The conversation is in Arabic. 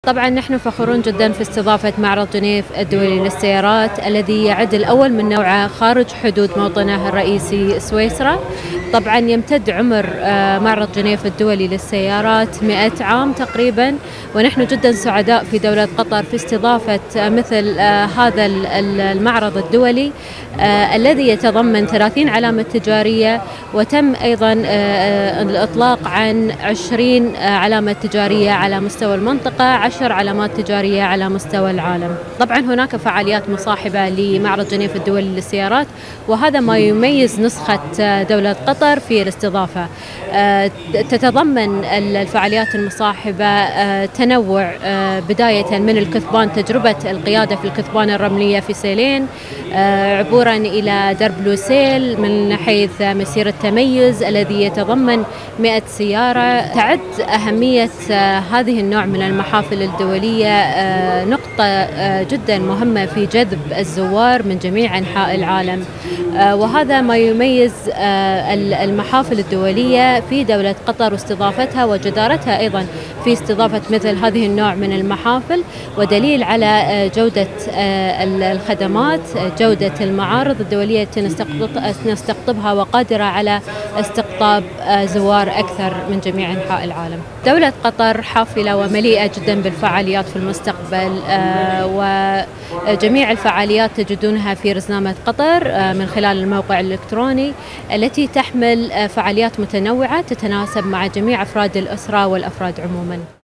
طبعا نحن فخورون جدا في استضافة معرض جنيف الدولي للسيارات الذي يعد الأول من نوعه خارج حدود موطنه الرئيسي سويسرا. طبعا يمتد عمر معرض جنيف الدولي للسيارات 100 عام تقريبا، ونحن جدا سعداء في دولة قطر في استضافة مثل هذا المعرض الدولي الذي يتضمن 30 علامة تجارية، وتم أيضا الإطلاق عن 20 علامة تجارية على مستوى المنطقة، 10 علامات تجارية على مستوى العالم. طبعا هناك فعاليات مصاحبة لمعرض جنيف الدولي للسيارات، وهذا ما يميز نسخة دولة قطر في الاستضافة. تتضمن الفعاليات المصاحبة تنوع بداية من الكثبان، تجربة القيادة في الكثبان الرملية في سيلين، عبورا إلى درب لوسيل من حيث مسير التميز الذي يتضمن 100 سيارة. تعد أهمية هذه النوع من المحافل الدولية نقطة جدا مهمة في جذب الزوار من جميع أنحاء العالم، وهذا ما يميز المحافل الدولية في دولة قطر واستضافتها وجدارتها أيضا في استضافة مثل هذه النوع من المحافل، ودليل على جودة الخدمات، جودة المعارض الدولية التي نستقطبها وقادرة على استقطاب زوار أكثر من جميع أنحاء العالم. دولة قطر حافلة ومليئة جدا بالفعاليات في المستقبل، وجميع الفعاليات تجدونها في رزنامة قطر من خلال الموقع الإلكتروني، التي تحمل فعاليات متنوعة تتناسب مع جميع أفراد الأسرة والأفراد عموما.